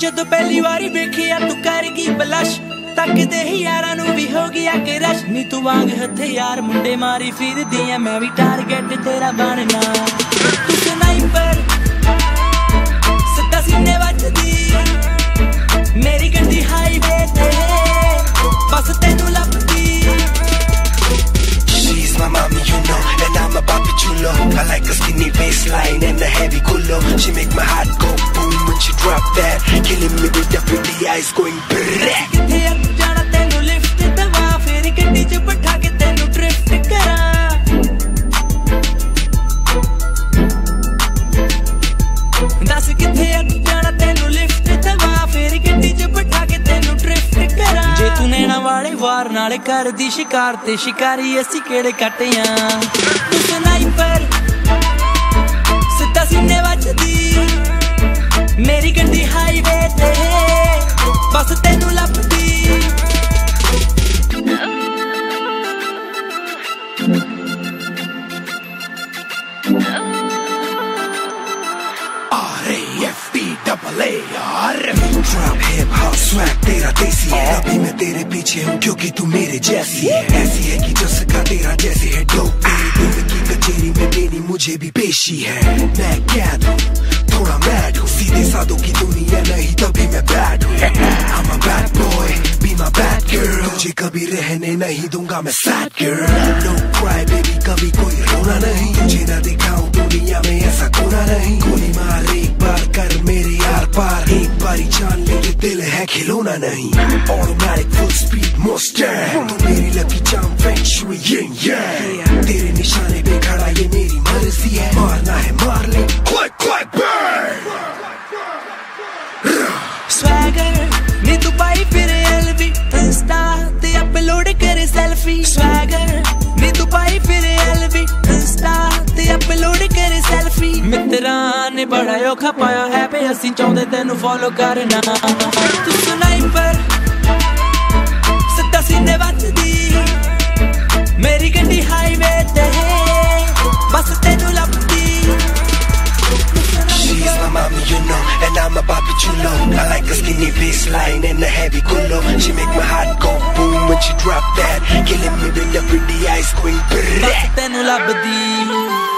ਜਦੋਂ ਪਹਿਲੀ ਵਾਰੀ ਵੇਖਿਆ ਤੂੰ ਕਰ ਗਈ ਬਲਸ਼ ਤੱਕਦੇ ਹੀ ਯਾਰਾਂ ਨੂੰ ਵੀ ਹੋ ਗਿਆ ਕਿ ਰਸ਼ ਨੀ ਤੂੰ ਵਾਂਗ ਹਥਿਆਰ ਮੁੰਡੇ ਮਾਰੀ ਫਿਰਦੀ ਐ ਮੈਂ ਵੀ ਟਾਰਗੇਟ ਤੇਰਾ ਬਣਨਾ ਤੂੰ ਸਨਾਈਪਰ ਸੱਤਾ ਸੀਨੇ ਵੱਜਦੀ ਮੇਰੀ ਗੱਡੀ ਹਾਈਵੇ ਤੇ ਬਸ ਤੈਨੂੰ ਲੱਭਦੀ She's my mommy, you know, and I'm a papi chulo. I like a skinny waistline and a heavy culo. She make my heart go boom when she drop that, killing me with the pretty eyes going brrrr. ਕਿੱਥੇ ਜਾਣਾ ਤੈਨੂੰ lift ਦਵਾ ਫੇਰ ਗੱਡੀ 'ਚ ਬਿਠਾ ਕੇ ਤੈਨੂੰ drift ਕਰਾਂ ਦੱਸ ਕਿੱਥੇ ਜਾਣਾ ਤੈਨੂੰ ਲਿਫਟ ਦਵਾ ਫੇਰ ਗੱਡੀ 'ਚ ਬਿਠਾ ਕੇ ਤੈਨੂੰ ਡ੍ਰਿਫਟ ਕਰਾਂ ਜੇ ਤੂੰ ਨੈਣਾ ਵਾਲੇ ਵਾਰ ਨਾਲੇ ਕਰਦੀ ਸ਼ਿਕਾਰ ਤੇ ਸ਼ਿਕਾਰੀ ਅਸੀਂ ਕਿਹੜੇ ਕੱਟਿਆਂ ਤੂੰ ਸਨਾਈਪਰ ਸਿੱਧਾ ਸੀਨੇ ਵੱਜਦੀ ਮੇਰੀ ਗੱਡੀ ਹਾਈਵੇ ਤੇ ਬਸ ਤੈਨੂੰ ਲੱਭਦੀ Trap hip hop swag तेरा देसी है अभी मैं तेरे पीछे हूँ क्योंकि तू मेरे जैसी है ऐसी है कि जैसा तेरा जैसे है डोप तेरे दिल की कचेरी में देनी मुझे भी पेशी है मैं कैद हूँ थोड़ा मैड हूँ सीधे साधों की दुनिया नहीं तभी मैं बैड हूँ I'm a bad boy be my bad girl तुझे कभी रहने नहीं दूंगा मैं sad girl no cry baby कभी कोई रोना नहीं तुझे ना दिखाऊं दुनिया में ऐसा कोना नहीं गोली मार एक बार कर मेरे यार पार एक बारी जान ले ये दिल है खिलौना नहीं automatic full speed Mustang तू मेरी लकी चाम feng shui yin yang तेरे निशाने पे खड़ा ये मेरी मर्जी है मारना है मार ले click click bang Swagger नी तू पाई फिर LV Insta ते upload करे selfie Swagger नी तू पाई फिर LV Insta ते upload करे selfie मित्रां ने बड़ा औखा पाया है पे ਅਸੀਂ ਚਾਹੁੰਦੇ ਤੈਨੂੰ ਫੋਲੋ ਕਰਨਾ ਤੂੰ ਸਨਾਈਪਰ ਸਿੱਧਾ ਸੀਨੇ ਵੱਜਦੀ ਮੇਰੀ ਗੱਡੀ ਹਾਈਵੇ ਤੇ ਬਸ ਤੈਨੂੰ ਲੱਭਦੀ She's my mommy, you know, and I'm a papi chulo. I like a skinny waistline and a heavy culo. She make my heart go boom when she drop that, killing me with the pretty eyes going brrrr. ਬਸ ਤੈਨੂੰ ਲੱਭਦੀ